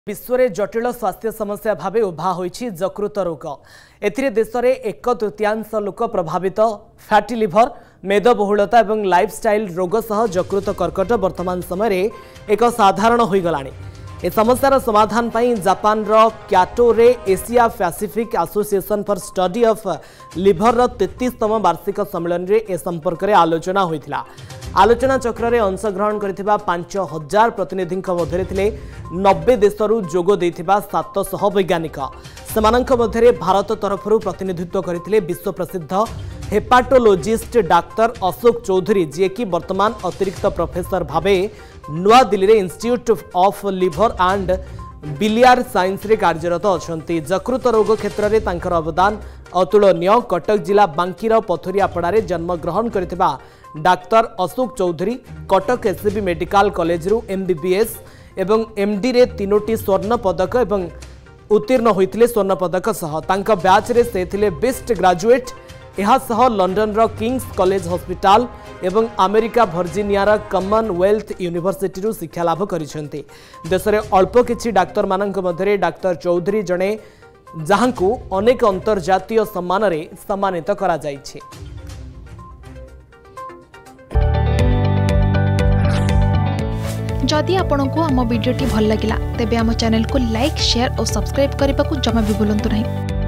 विश्व में जटिल स्वास्थ्य समस्या भाव उभा होईछि यकृत रोग। एथिरे देश में 1/3 लोक प्रभावित। फैटी लिवर, मेदबहुलता और लाइफस्टाइल रोग सह यकृत कर्कट वर्तमान समय एक साधारण हो गलानी। ए समस्यार समाधान पाई जापान रो क्योटो रे Asia Pacific association for study of liver रो 33तम वार्षिक सम्मेलन रे ए संपर्क में आलोचना होइथिला। आलोचना चक्र में अंशग्रहण करथिबा 5000 प्रतिनिधि मध्य 90 देशरू जोग देथिबा 700 वैज्ञानिक। सेमानंक मध्य भारत तरफ प्रतिनिधित्व करथिले विश्व प्रसिद्ध हेपाटोलोजिस्ट डाक्टर अशोक चौधरी, जी की वर्तमान अतिरिक्त प्रोफेसर भावे नुआ दिल्ली रे institute of liver and biliary science रे कार्यरत अछंती। यकृत रोग क्षेत्र में तांकर अवदान अतुलनीय। कटक जिला बांकीर पथुरियापड़ा जन्म ग्रहण करथिबा doctor Ashok Chowdhury Cuttack SCB medical college रु एमबीबीएस एवं एमडी रे 3टी स्वर्ण पदक एवं उत्तीर्ण होइतिले स्वर्ण पदक सह तांका बैच रे से थिले बेस्ट ग्रेजुएट। यह सह लंडन रो किंग्स कॉलेज हॉस्पिटल एवं अमेरिका वर्जिनिया रो कॉमनवेल्थ यूनिवर्सिटी रु शिक्षा लाभ करिसेंती। देश रे अल्प किछि डाक्टर मानक मध्यरे डाक्टर चौधरी जणे जहांकु अनेक अंतर्जातीय सम्मान रे सम्मानित करा जाइछे। जदि आपंक आम भिडी भल लगा तेब आम चैनल को लाइक, शेयर और सब्सक्राइब करने को जमा भी भूलु नहीं।